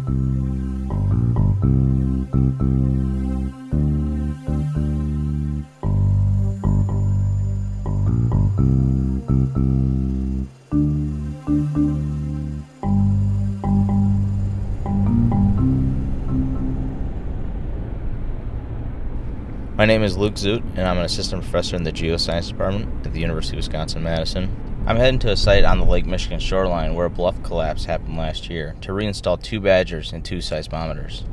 My name is Luke Zoot, and I'm an assistant professor in the geoscience department at the University of Wisconsin-Madison. I'm heading to a site on the Lake Michigan shoreline where a bluff collapse happened last year to reinstall 2 badgers and 2 seismometers.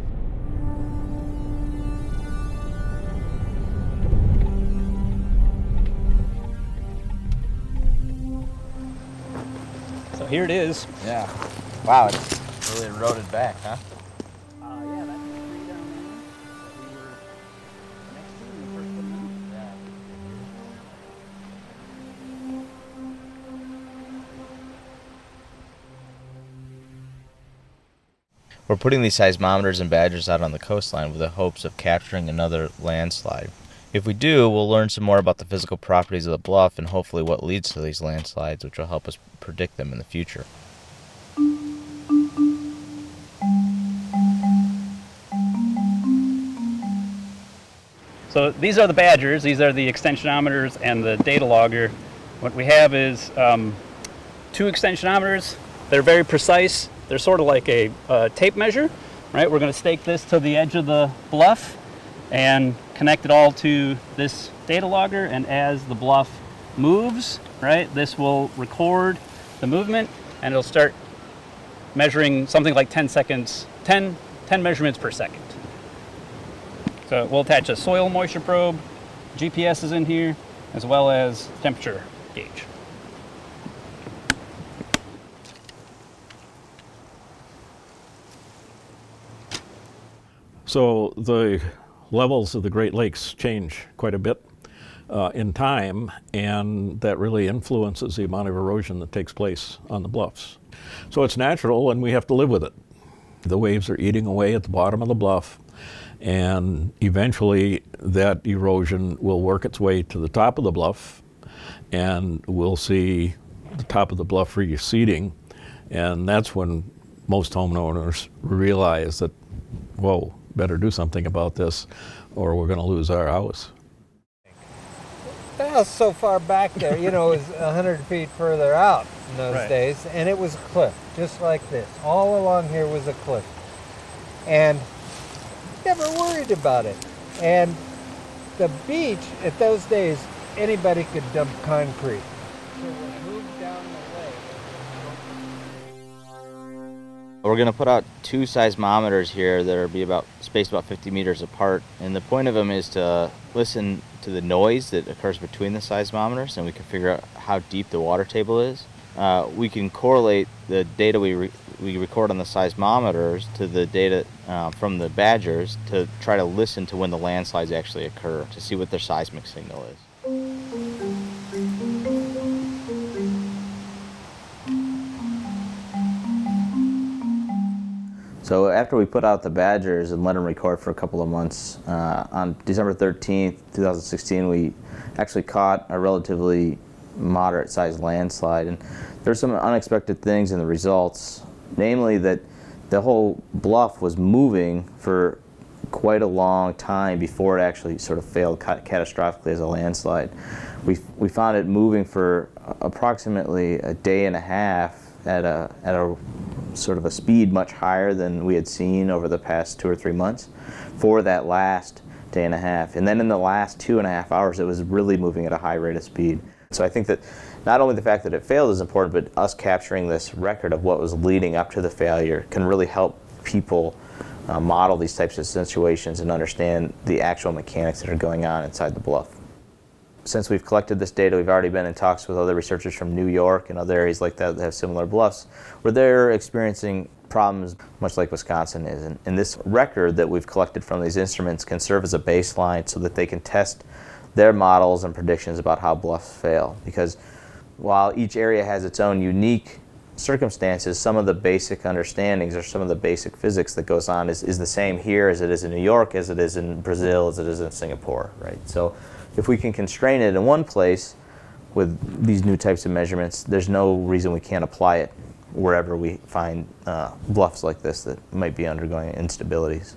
So here it is. Yeah. Wow, it's really eroded back, huh? Yeah, that's the tree down there that we were next to when we first put them in. Yeah. We're putting these seismometers and badgers out on the coastline with the hopes of capturing another landslide. If we do, we'll learn some more about the physical properties of the bluff and hopefully what leads to these landslides, which will help us predict them in the future. So these are the badgers, these are the extensionometers and the data logger. What we have is 2 extensionometers. They're very precise. They're sort of like a tape measure, right? We're going to stake this to the edge of the bluff and connect it all to this data logger, and as the bluff moves, right, this will record the movement and it'll start measuring something like 10 measurements per second. So we'll attach a soil moisture probe, GPS is in here, as well as temperature gauge. So the levels of the Great Lakes change quite a bit in time, and that really influences the amount of erosion that takes place on the bluffs. So it's natural, and we have to live with it. The waves are eating away at the bottom of the bluff, and eventually that erosion will work its way to the top of the bluff, and we'll see the top of the bluff receding, and that's when most homeowners realize that, whoa, better do something about this or we're going to lose our house. The house so far back there, you know, is 100 feet further out in those days, and it was a cliff, just like this. All along here was a cliff. And never worried about it. And the beach, at those days, anybody could dump concrete. So we moved down the lake. We're going to put out 2 seismometers here that are spaced about 50 meters apart, and the point of them is to listen to the noise that occurs between the seismometers, and we can figure out how deep the water table is. We can correlate the data we record on the seismometers to the data from the badgers to try to listen to when the landslides actually occur, to see what their seismic signal is. So after we put out the badgers and let them record for a couple of months, on December 13th, 2016, we actually caught a relatively moderate-sized landslide. And there's some unexpected things in the results, namely that the whole bluff was moving for quite a long time before it actually sort of failed catastrophically as a landslide. We found it moving for approximately a day and a half at a sort of a speed much higher than we had seen over the past 2 or 3 months for that last day and a half. And then in the last 2.5 hours, it was really moving at a high rate of speed. So I think that not only the fact that it failed is important, but us capturing this record of what was leading up to the failure can really help people model these types of situations and understand the actual mechanics that are going on inside the bluff. Since we've collected this data, we've already been in talks with other researchers from New York and other areas like that that have similar bluffs, where they're experiencing problems much like Wisconsin is. And this record that we've collected from these instruments can serve as a baseline so that they can test their models and predictions about how bluffs fail. Because while each area has its own unique circumstances, some of the basic understandings or some of the basic physics that goes on is the same here as it is in New York, as it is in Brazil, as it is in Singapore, right? So if we can constrain it in one place with these new types of measurements, there's no reason we can't apply it wherever we find bluffs like this that might be undergoing instabilities.